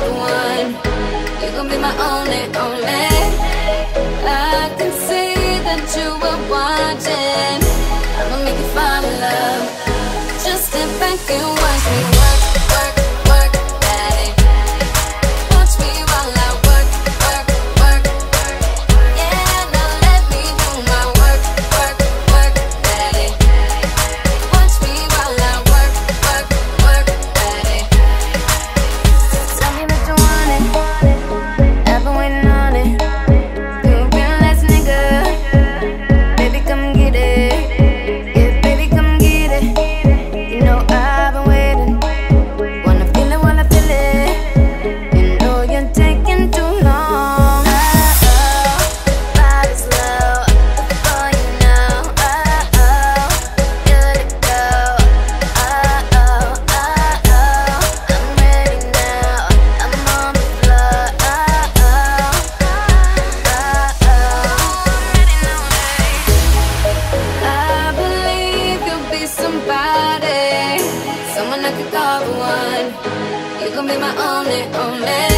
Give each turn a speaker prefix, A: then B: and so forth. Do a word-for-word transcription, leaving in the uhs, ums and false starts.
A: the one. You gon' be my only, only. I can see that you were watching. I'ma make you fall in love. Just sit back and watch me work, work, work, daddy. Watch me while I work, work, work. Yeah, now let me do my work, work, work, daddy. Watch me while I work, work, work, daddy. Tell me that you want it. I've been waiting on it. You a real ass nigga. Baby, come get it. Yeah, baby, come get it. You know I've been waiting. Wanna feel it, wanna feel it. You know you're taking too long. Oh, oh, body's low. Before you know. Oh, oh, good to go. Oh, oh, oh, oh. I'm ready now. I'm on the floor. Oh, oh, oh, oh. Ready now, I believe you'll be somebody, someone I could call the one. You gon' be my only, only.